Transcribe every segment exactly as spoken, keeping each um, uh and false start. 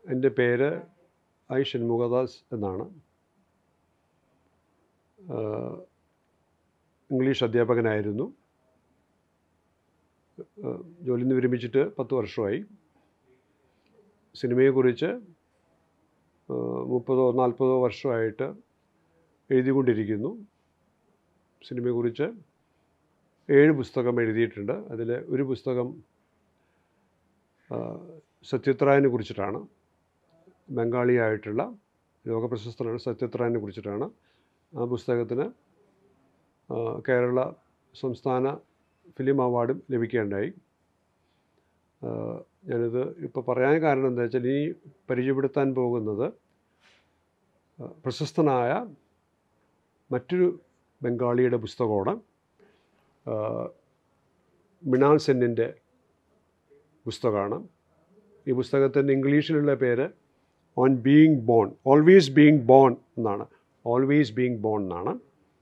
എൻ്റെ പേര് ഐ ഷൺമുഖദാസ് എന്നാണ്. ഇംഗ്ലീഷ് അധ്യാപകനായിരുന്നു. ജോലിയിൽ നിന്ന് വിരമിച്ചിട്ട് പത്ത് വർഷമായി. സിനിമയെക്കുറിച്ച് മുപ്പതോ നാൽപ്പതോ വർഷമായിട്ട് എഴുതിക്കൊണ്ടിരിക്കുന്നു. സിനിമയെക്കുറിച്ച് ഏഴ് പുസ്തകം എഴുതിയിട്ടുണ്ട്. അതിൽ ഒരു പുസ്തകം സത്യത്രയനെ കുറിച്ചിട്ടാണ്. ബംഗാളിയായിട്ടുള്ള ലോകപ്രശസ്തനാണ് സത്യത്രയനെ കുറിച്ചിട്ടാണ്. ആ പുസ്തകത്തിന് കേരള സംസ്ഥാന ഫിലിം അവാർഡും ലഭിക്കുകയുണ്ടായി. ഞാനിത് ഇപ്പോൾ പറയാൻ കാരണം എന്താ വെച്ചാൽ, ഈ പരിചയപ്പെടുത്താൻ പോകുന്നത് പ്രശസ്തനായ മറ്റൊരു ബംഗാളിയുടെ പുസ്തകമാണ്. മൃണാൽ സെന്നിൻ്റെ പുസ്തകമാണ്. ഈ പുസ്തകത്തിൻ്റെ ഇംഗ്ലീഷിലുള്ള പേര് on being born, always being born എന്നാണ്. ഓൾവേസ് ബീയിങ് ബോൺ എന്നാണ്.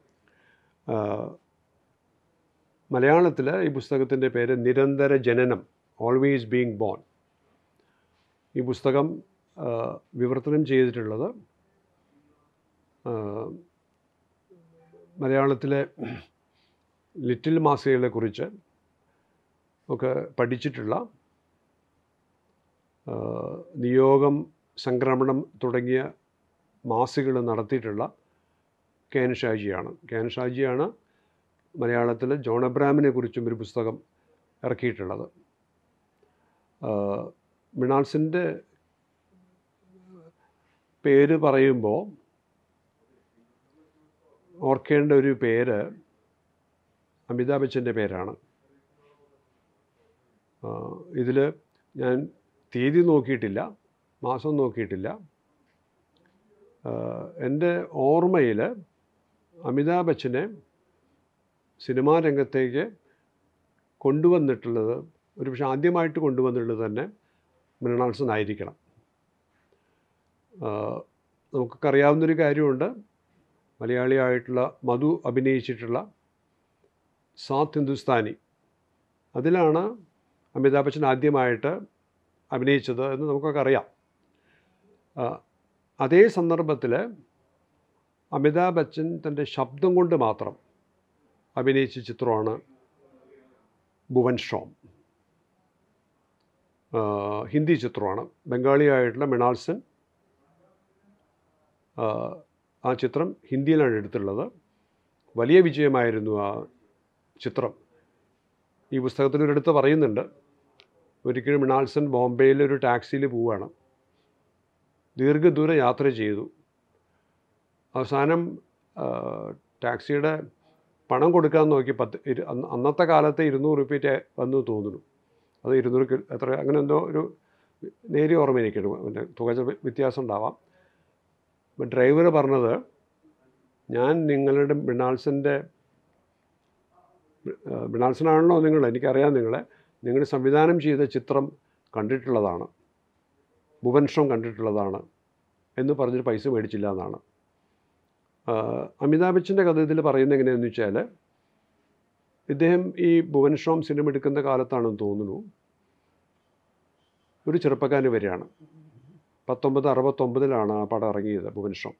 മലയാളത്തിൽ ഈ പുസ്തകത്തിൻ്റെ പേര് നിരന്തര ജനനം, ഓൾവേസ് ബീയിങ് ബോൺ. ഈ പുസ്തകം വിവർത്തനം ചെയ്തിട്ടുള്ളത് മലയാളത്തിലെ ലിറ്റിൽ മാസികകളെക്കുറിച്ച് ഒക്കെ പഠിച്ചിട്ടുള്ള, നിയോഗം, സംക്രമണം തുടങ്ങിയ മാസികകൾ നടത്തിയിട്ടുള്ള കെ എൻ ഷാജിയാണ്. കെ എൻ ഷാജിയാണ് മലയാളത്തിൽ ജോൺ അബ്രഹാമിനെ കുറിച്ചും ഒരു പുസ്തകം ഇറക്കിയിട്ടുള്ളത്. മൃണാൾസിൻ്റെ പേര് പറയുമ്പോൾ ഓർക്കേണ്ട ഒരു പേര് അമിതാഭ് ബച്ചൻ്റെ പേരാണ്. ഇതിൽ ഞാൻ തീയതി നോക്കിയിട്ടില്ല, മാസം നോക്കിയിട്ടില്ല. എൻ്റെ ഓർമ്മയിൽ അമിതാഭ് ബച്ചനെ സിനിമാ രംഗത്തേക്ക് കൊണ്ടുവന്നിട്ടുള്ളത്, ഒരു പക്ഷേ ആദ്യമായിട്ട് കൊണ്ടുവന്നിട്ടുള്ളത് തന്നെ മൃണാൾസനായിരിക്കണം. നമുക്കൊക്കെ അറിയാവുന്നൊരു കാര്യമുണ്ട്. മലയാളിയായിട്ടുള്ള മധു അഭിനയിച്ചിട്ടുള്ള സാത്ത് ഹിന്ദുസ്ഥാനി, അതിലാണ് അമിതാഭ് ബച്ചൻ ആദ്യമായിട്ട് അഭിനയിച്ചത് എന്ന് നമുക്കൊക്കെ അറിയാം. അതേ സന്ദർഭത്തിൽ അമിതാഭ് ബച്ചൻ തൻ്റെ ശബ്ദം കൊണ്ട് മാത്രം അഭിനയിച്ച ചിത്രമാണ് ഭുവൻ ഷോം. ഹിന്ദി ചിത്രമാണ്. ബംഗാളിയായിട്ടുള്ള മൃണാൽ സെൻ ആ ചിത്രം ഹിന്ദിയിലാണ് എടുത്തുള്ളത്. വലിയ വിജയമായിരുന്നു ആ ചിത്രം. ഈ പുസ്തകത്തിൽ ഒരിടത്ത് പറയുന്നുണ്ട്, ഒരിക്കലും മൃണാൽ സെൻ ബോംബെയിൽ ഒരു ടാക്സിയിൽ പോവുകയാണ്. ദീർഘദൂര യാത്ര ചെയ്തു. അവസാനം ടാക്സിയുടെ പണം കൊടുക്കാൻ നോക്കി. പത്ത് ഇരു അന്നത്തെ കാലത്തെ ഇരുന്നൂറ് റുപ്യ വന്നു തോന്നുന്നു. അത് ഇരുന്നൂറ് എത്ര അങ്ങനെ എന്തോ ഒരു നേരിയ ഓർമ്മ എനിക്കുണ്ട്. പിന്നെ തുക വ്യത്യാസം ഉണ്ടാവാം. അപ്പം ഡ്രൈവർ പറഞ്ഞത്, ഞാൻ നിങ്ങളുടെ മൃണാൾസൻ്റെ മൃണാൾസനാണല്ലോ നിങ്ങൾ, എനിക്കറിയാം നിങ്ങളെ, നിങ്ങൾ സംവിധാനം ചെയ്ത ചിത്രം കണ്ടിട്ടുള്ളതാണ്, ഭുവൻ ഷോം കണ്ടിട്ടുള്ളതാണ് എന്ന് പറഞ്ഞിട്ട് പൈസ മേടിച്ചില്ല എന്നാണ്. അമിതാഭ് ബച്ചൻ്റെ കഥ ഇതിൽ പറയുന്നത് എങ്ങനെയാണെന്ന് വെച്ചാൽ, ഇദ്ദേഹം ഈ ഭുവൻ ഷോം സിനിമ എടുക്കുന്ന കാലത്താണെന്ന് തോന്നുന്നു, ഒരു ചെറുപ്പക്കാരൻ വരികയാണ്. പത്തൊമ്പത് അറുപത്തൊമ്പതിലാണ് ആ പടം ഇറങ്ങിയത്, ഭുവൻ ഷോം.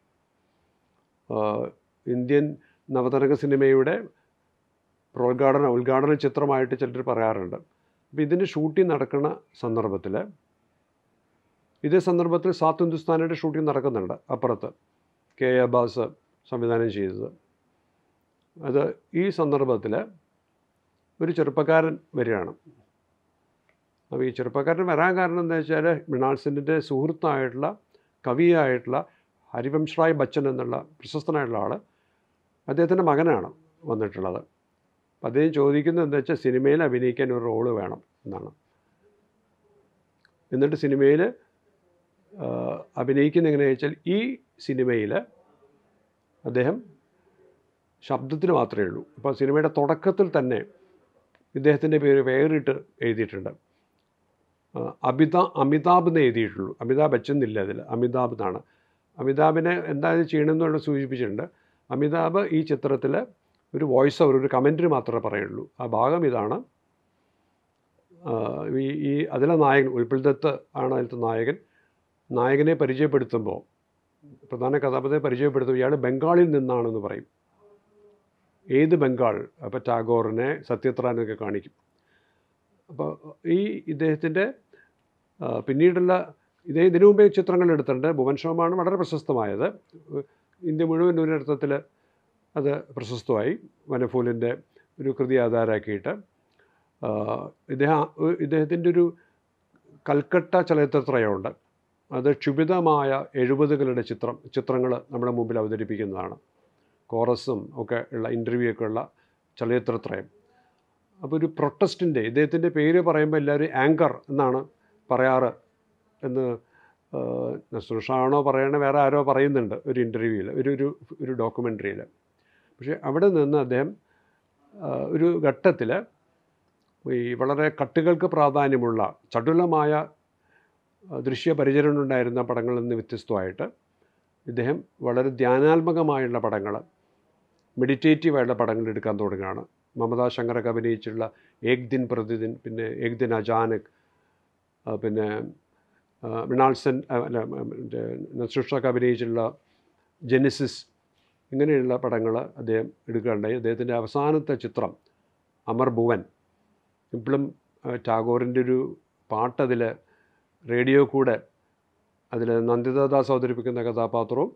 ഇന്ത്യൻ നവതരംഗ സിനിമയുടെ പ്രോദ്ഘാടന ഉദ്ഘാടന ചിത്രമായിട്ട് ചിലർ പറയാറുണ്ട്. അപ്പോൾ ഇതിൻ്റെ ഷൂട്ടിംഗ് നടക്കുന്ന സന്ദർഭത്തിൽ, ഇതേ സന്ദർഭത്തിൽ സാത്ത് ഹിന്ദുസ്ഥാനിയുടെ ഷൂട്ടിംഗ് നടക്കുന്നുണ്ട് അപ്പുറത്ത്, കെ അബ്ബാസ് സംവിധാനം ചെയ്തത്. അത് ഈ സന്ദർഭത്തിൽ ഒരു ചെറുപ്പക്കാരൻ വരികയാണ്. അപ്പോൾ ഈ ചെറുപ്പക്കാരൻ വരാൻ കാരണം എന്താ വെച്ചാൽ, മൃണാൾ സെന്നിൻ്റെ സുഹൃത്തായിട്ടുള്ള കവിയായിട്ടുള്ള ഹരിവംശ് റായ് ബച്ചൻ എന്നുള്ള പ്രശസ്തനായിട്ടുള്ള ആൾ, അദ്ദേഹത്തിൻ്റെ മകനാണ് വന്നിട്ടുള്ളത്. അപ്പം അദ്ദേഹം ചോദിക്കുന്നത് എന്താ വെച്ചാൽ, സിനിമയിൽ അഭിനയിക്കാൻ ഒരു റോള് വേണം എന്നാണ്. എന്നിട്ട് സിനിമയിൽ അഭിനയിക്കുന്ന എങ്ങനെയാണെന്ന് വെച്ചാൽ, ഈ സിനിമയിൽ അദ്ദേഹം ശബ്ദത്തിന് മാത്രമേ ഉള്ളൂ. അപ്പോൾ സിനിമയുടെ തുടക്കത്തിൽ തന്നെ ഇദ്ദേഹത്തിൻ്റെ പേര് വേറിട്ട് എഴുതിയിട്ടുണ്ട്. അമിത അമിതാഭ് എന്ന് എഴുതിയിട്ടുള്ളൂ. അമിതാഭ് ബച്ചൻ എന്നില്ല അതിൽ, അമിതാഭ് എന്നാണ്. അമിതാഭിനെ എന്തായാലും ചെയ്യണമെന്നുള്ള സൂചിപ്പിച്ചിട്ടുണ്ട്. അമിതാഭ് ഈ ചിത്രത്തിൽ ഒരു വോയിസ് ഓവർ, ഒരു കമൻറ്ററി മാത്രമേ പറയുള്ളൂ. ആ ഭാഗം ഇതാണ്. ഈ ഈ അതിലെ നായകൻ ഉൽപ്പൽ ദത്ത് ആണ് അതിലത്തെ നായകൻ. നായകനെ പരിചയപ്പെടുത്തുമ്പോൾ, പ്രധാന കഥാപാത്രത്തെ പരിചയപ്പെടുത്തുമ്പോൾ ഇയാൾ ബംഗാളിൽ നിന്നാണെന്ന് പറയും. ഏത് ബംഗാൾ? അപ്പോൾ ടാഗോറിനെ, സത്യത്രനൊക്കെ കാണിക്കും. അപ്പോൾ ഈ ഇദ്ദേഹത്തിൻ്റെ പിന്നീടുള്ള ഇതേ ഇതിനു മുമ്പേ ചിത്രങ്ങൾ എടുത്തിട്ടുണ്ട്. ഭുവൻ ഷോമാണ് വളരെ പ്രശസ്തമായത്. ഇന്ത്യ മുഴുവൻ ഒരർത്ഥത്തിൽ അത് പ്രശസ്തമായി. വനഫൂലിൻ്റെ ഒരു കൃതി ആധാരമാക്കിയിട്ട് ഇദ്ദേഹം ഇദ്ദേഹത്തിൻ്റെ ഒരു കൽക്കട്ട ചലച്ചിത്രത്രയമുണ്ട്. അത് ക്ഷുഭിതമായ എഴുപതുകളുടെ ചിത്രം ചിത്രങ്ങൾ നമ്മുടെ മുമ്പിൽ അവതരിപ്പിക്കുന്നതാണ്. കോറസും ഒക്കെ ഉള്ള ഇൻ്റർവ്യൂ ഒക്കെ ഉള്ള ചലച്ചിത്രത്രയം. അപ്പോൾ ഒരു പ്രൊട്ടസ്റ്റിൻ്റെ, ഇദ്ദേഹത്തിൻ്റെ പേര് പറയുമ്പോൾ എല്ലാവരും ആങ്കർ എന്നാണ് പറയാറ് എന്ന് നസുഷാണോ പറയണ വേറെ ആരോ പറയുന്നുണ്ട് ഒരു ഇൻ്റർവ്യൂവിൽ, ഒരു ഒരു ഒരു ഡോക്യുമെൻ്ററിയിൽ. പക്ഷേ അവിടെ നിന്ന് അദ്ദേഹം ഒരു ഘട്ടത്തിൽ ഈ വളരെ കട്ടുകൾക്ക് പ്രാധാന്യമുള്ള ചടുലമായ ദൃശ്യപരിചരണം ഉണ്ടായിരുന്ന പടങ്ങളിൽ നിന്ന് വ്യത്യസ്തമായിട്ട് ഇദ്ദേഹം വളരെ ധ്യാനാത്മകമായുള്ള പടങ്ങൾ, മെഡിറ്റേറ്റീവായുള്ള പടങ്ങൾ എടുക്കാൻ തുടങ്ങുകയാണ്. മമതാ ശങ്കറൊക്കെ അഭിനയിച്ചുള്ള ഏക് ദിൻ പ്രതിദിൻ, പിന്നെ ഏക് ദിൻ അചാനക്, പിന്നെ മൃണാൾ സെൻ അല്ല നസുഷൊക്കെ അഭിനയിച്ചുള്ള ജെനിസിസ്, ഇങ്ങനെയുള്ള പടങ്ങൾ അദ്ദേഹം എടുക്കുകയുണ്ടായി. അദ്ദേഹത്തിൻ്റെ അവസാനത്തെ ചിത്രം അമർ ഭുവൻ, ഇപ്പോഴും ടാഗോറിൻ്റെ ഒരു പാട്ടതിൽ റേഡിയോ കൂടെ അതിൽ നന്ദിതാദാസ് അവതരിപ്പിക്കുന്ന കഥാപാത്രവും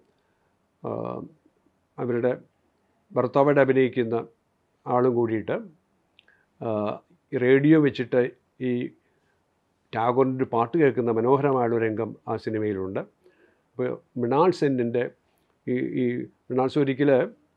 അവരുടെ ഭർത്താവായിട്ട് അഭിനയിക്കുന്ന ആളും കൂടിയിട്ട് റേഡിയോ വെച്ചിട്ട് ഈ ടാഗോറിൻ്റെ ഒരു പാട്ട് കേൾക്കുന്ന മനോഹരമായുള്ള രംഗം ആ സിനിമയിലുണ്ട്. അപ്പോൾ മൃണാൾ സെന്നിൻ്റെ ഈ ഈ മൃണാൾ സെൻ ഒരിക്കൽ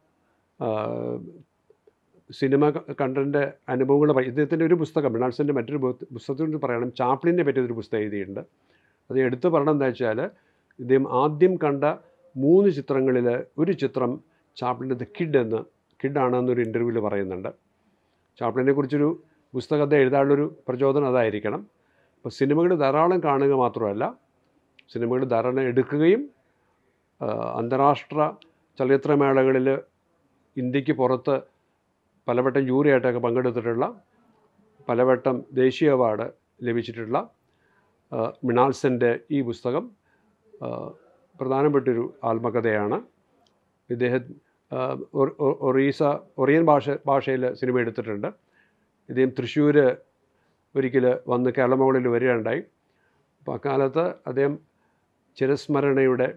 സിനിമ കണ്ടതിൻ്റെ അനുഭവങ്ങൾ പറയും. ഇദ്ദേഹത്തിൻ്റെ ഒരു പുസ്തകം, മൃണാൾ സെൻ്റെ മറ്റൊരു പുസ്തകത്തിൽ പറയണം, ചാപ്ലിനെ പറ്റിയൊരു പുസ്തകം എഴുതിയിട്ടുണ്ട്. അത് എടുത്ത് പറയണം എന്താ വെച്ചാൽ, ഇദ്ദേഹം ആദ്യം കണ്ട മൂന്ന് ചിത്രങ്ങളിൽ ഒരു ചിത്രം ചാപ്ലിൻ്റെ ദ കിഡ് എന്ന് കിഡാണെന്നൊരു ഇൻ്റർവ്യൂവിൽ പറയുന്നുണ്ട്. ചാപ്ലിനെ കുറിച്ചൊരു പുസ്തകത്തെ എഴുതാനുള്ളൊരു പ്രചോദനം അതായിരിക്കണം. അപ്പോൾ സിനിമകൾ ധാരാളം കാണുക മാത്രമല്ല, സിനിമകൾ ധാരാളം എടുക്കുകയും അന്താരാഷ്ട്ര ചലച്ചിത്രമേളകളിൽ ഇന്ത്യക്ക് പുറത്ത് പലവട്ടം ജൂറിയായിട്ടൊക്കെ പങ്കെടുത്തിട്ടുള്ള, പലവട്ടം ദേശീയ അവാർഡ് ലഭിച്ചിട്ടുള്ള മൃണാൾ സെൻ്റെ ഈ പുസ്തകം പ്രധാനപ്പെട്ടൊരു ആത്മകഥയാണ്. ഇദ്ദേഹം ഒറീസ ഒറിയൻ ഭാഷ ഭാഷയിൽ സിനിമ എടുത്തിട്ടുണ്ട്. ഇദ്ദേഹം തൃശ്ശൂർ ഒരിക്കൽ വന്ന് കേരളമോളിൽ വരികയുണ്ടായി. അപ്പോൾ അക്കാലത്ത് അദ്ദേഹം ചിരസ്മരണയുടെ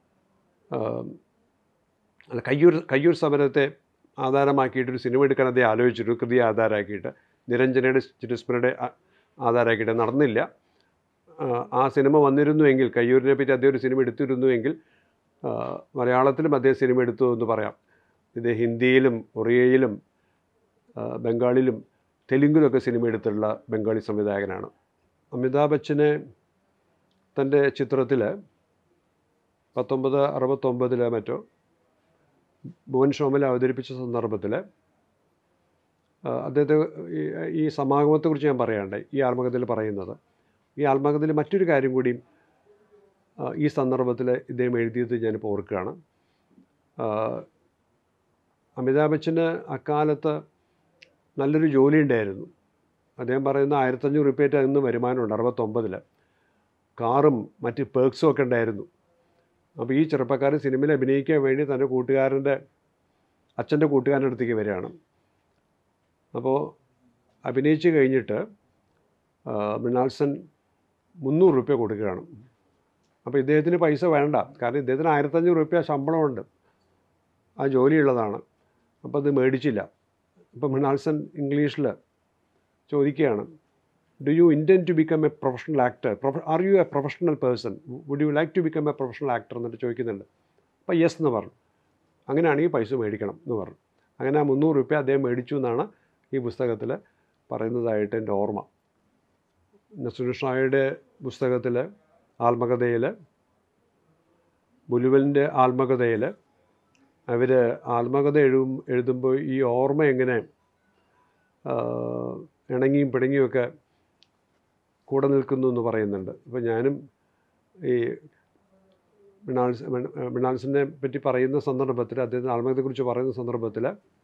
അല്ല കയ്യൂർ കയ്യൂർ സമരത്തെ ആധാരമാക്കിയിട്ടൊരു സിനിമ എടുക്കാൻ അദ്ദേഹം ആലോചിച്ചിട്ടു, കൃതി ആധാരമാക്കിയിട്ട്, നിരഞ്ജനയുടെ ചിരസ്മരണയുടെ ആധാരമാക്കിയിട്ട്. നടന്നില്ല. ആ സിനിമ വന്നിരുന്നുവെങ്കിൽ, കയ്യൂരിനെ പറ്റി അദ്ദേഹം ഒരു സിനിമ എടുത്തിരുന്നുവെങ്കിൽ മലയാളത്തിലും അദ്ദേഹം സിനിമ എടുത്തു എന്ന് പറയാം. ഇത് ഹിന്ദിയിലും ഒറിയയിലും ബംഗാളിലും തെലുങ്കിലൊക്കെ സിനിമ എടുത്തുള്ള ബംഗാളി സംവിധായകനാണ്. അമിതാഭ് ബച്ചനെ തൻ്റെ ചിത്രത്തിൽ പത്തൊമ്പത് അറുപത്തൊമ്പതിലോ മറ്റോ ഭുവൻ ഷോമിൽ അവതരിപ്പിച്ച സന്ദർഭത്തിൽ അദ്ദേഹത്തെ ഈ സമാഗമത്തെക്കുറിച്ച് ഞാൻ പറയാനുണ്ടായി ഈ ആത്മകഥയിൽ പറയുന്നത്. ഈ ആത്മകഥയിൽ മറ്റൊരു കാര്യം കൂടി ഈ സന്ദർഭത്തിൽ ഇദ്ദേഹം എഴുതിയത് ഞാനിപ്പോൾ ഓർക്കുകയാണ്. അമിതാഭ് ബച്ചന് അക്കാലത്ത് നല്ലൊരു ജോലി ഉണ്ടായിരുന്നു. അദ്ദേഹം പറയുന്ന ആയിരത്തഞ്ഞൂറ് റുപ്യേറ്റ് അന്ന് വരുമാനമുണ്ട് അറുപത്തൊമ്പതിൽ. കാറും മറ്റ് പേർക്സും ഒക്കെ ഉണ്ടായിരുന്നു. അപ്പോൾ ഈ ചെറുപ്പക്കാരൻ സിനിമയിൽ അഭിനയിക്കാൻ വേണ്ടി തൻ്റെ കൂട്ടുകാരൻ്റെ അച്ഛൻ്റെ കൂട്ടുകാരൻ്റെ അടുത്തേക്ക് വരികയാണ്. അപ്പോൾ അഭിനയിച്ച് കഴിഞ്ഞിട്ട് മൃണാൾ സെൻ മുന്നൂറ് റുപ്യ കൊടുക്കുകയാണ്. അപ്പോൾ ഇദ്ദേഹത്തിന് പൈസ വേണ്ട, കാരണം ഇദ്ദേഹത്തിന് ആയിരത്തഞ്ഞൂറ് റുപ്യ ശമ്പളമുണ്ട്, ആ ജോലിയുള്ളതാണ്. അപ്പോൾ അത് മേടിച്ചില്ല. അപ്പോൾ മൃണാൾ സെൻ ഇംഗ്ലീഷിൽ ചോദിക്കുകയാണ്, do you intend to become a professional actor, are you a professional person, would you like to become a professional actor എന്നിട്ട് ചോദിക്കുന്നുണ്ട്. അപ്പോൾ യെസ് എന്ന് പറഞ്ഞു. അങ്ങനെയാണെങ്കിൽ പൈസ മേടിക്കണം എന്ന് പറഞ്ഞു. അങ്ങനെ ആ മുന്നൂറ് റുപ്യ അദ്ദേഹം മേടിച്ചു എന്നാണ് ഈ പുസ്തകത്തിൽ പറയുന്നതായിട്ട് എൻ്റെ ഓർമ്മ. നസുഷയുടെ പുസ്തകത്തിൽ ആത്മകഥയിൽ, ബുലുവലിൻ്റെ ആത്മകഥയിൽ അവർ ആത്മകഥ എഴുതും എഴുതുമ്പോൾ ഈ ഓർമ്മ എങ്ങനെ ഇണങ്ങിയും പിണങ്ങിയുമൊക്കെ കൂടെ നിൽക്കുന്നു എന്ന് പറയുന്നുണ്ട്. അപ്പോൾ ഞാനും ഈ മൃണാൾ മൃണാൾ സെന്നെ പറ്റി പറയുന്ന സന്ദർഭത്തിൽ, അദ്ദേഹത്തിൻ്റെ ആത്മകഥയെക്കുറിച്ച് പറയുന്ന സന്ദർഭത്തിൽ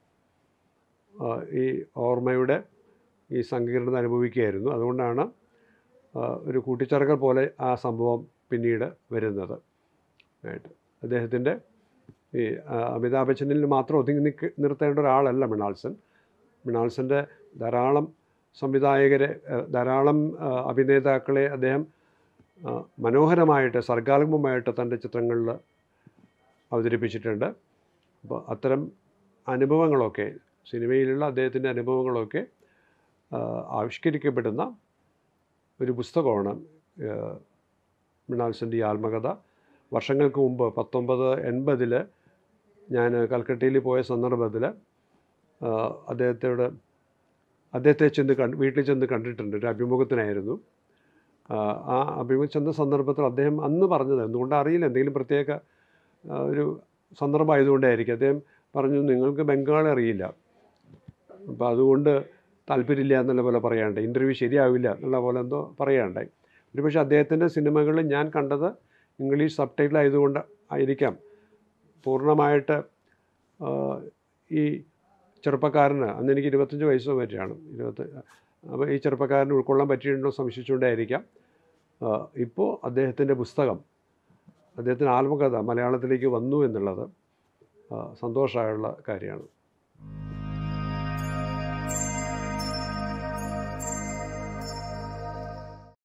ഈ ഓർമ്മയുടെ ഈ സങ്കീർണത അനുഭവിക്കുകയായിരുന്നു. അതുകൊണ്ടാണ് ഒരു കൂട്ടിച്ചേർക്കൽ പോലെ ആ സംഭവം പിന്നീട് വരുന്നത് ആയിട്ട്. അദ്ദേഹത്തിൻ്റെ ഈ അമിതാഭ് ബച്ചനിൽ മാത്രം ഒതുങ്ങി നിൽക്ക് നിർത്തേണ്ട ഒരാളല്ല മൃണാൾ സെൻ. മൃണാൾ സെൻ്റെ ധാരാളം സംവിധായകരെ, ധാരാളം അഭിനേതാക്കളെ അദ്ദേഹം മനോഹരമായിട്ട് സർഗാത്മകമായിട്ട് തൻ്റെ ചിത്രങ്ങളിൽ അവതരിപ്പിച്ചിട്ടുണ്ട്. അപ്പോൾ അത്തരം അനുഭവങ്ങളൊക്കെ, സിനിമയിലുള്ള അദ്ദേഹത്തിൻ്റെ അനുഭവങ്ങളൊക്കെ ആവിഷ്കരിക്കപ്പെടുന്ന ഒരു പുസ്തകമാണ് മൃണാൾ സെൻ്റെ ഈ ആത്മകഥ. വർഷങ്ങൾക്ക് മുമ്പ് പത്തൊമ്പത് എൺപതിൽ ഞാൻ കൽക്കട്ടയിൽ പോയ സന്ദർഭത്തിൽ അദ്ദേഹത്തോട് അദ്ദേഹത്തെ ചെന്ന് കണ്ട് വീട്ടിൽ ചെന്ന് കണ്ടിട്ടുണ്ട്. ഒരു അഭിമുഖത്തിനായിരുന്നു. ആ അഭിമുഖം ചെന്ന സന്ദർഭത്തിൽ അദ്ദേഹം അന്ന് പറഞ്ഞത്, എന്തുകൊണ്ട് അറിയില്ല, എന്തെങ്കിലും പ്രത്യേക ഒരു സന്ദർഭമായതുകൊണ്ടായിരിക്കും, അദ്ദേഹം പറഞ്ഞു, നിങ്ങൾക്ക് ബംഗാളി അറിയില്ല, അപ്പോൾ അതുകൊണ്ട് താല്പര്യമില്ല എന്നുള്ള പോലെ പറയാണ്ടായി, ഇൻ്റർവ്യൂ ശരിയാവില്ല എന്നുള്ള പോലെ എന്തോ പറയാണ്ടായി. ഒരു പക്ഷേ അദ്ദേഹത്തിൻ്റെ സിനിമകളിൽ ഞാൻ കണ്ടത് ഇംഗ്ലീഷ് സബ് ടൈറ്റിൽ ആയതുകൊണ്ട് ആയിരിക്കാം പൂർണ്ണമായിട്ട് ഈ ചെറുപ്പക്കാരന്, അന്ന് എനിക്ക് ഇരുപത്തഞ്ച് വയസ്സോ പറ്റിയാണ്, ഇരുപത്തി അപ്പോൾ ഈ ചെറുപ്പക്കാരന് ഉൾക്കൊള്ളാൻ പറ്റിയിട്ടുണ്ടോ സംശയിച്ചുകൊണ്ടായിരിക്കാം ഇപ്പോൾ അദ്ദേഹത്തിൻ്റെ പുസ്തകം, അദ്ദേഹത്തിൻ്റെ ആത്മകഥ മലയാളത്തിലേക്ക് വന്നു എന്നുള്ളത് സന്തോഷമായുള്ള കാര്യമാണ്.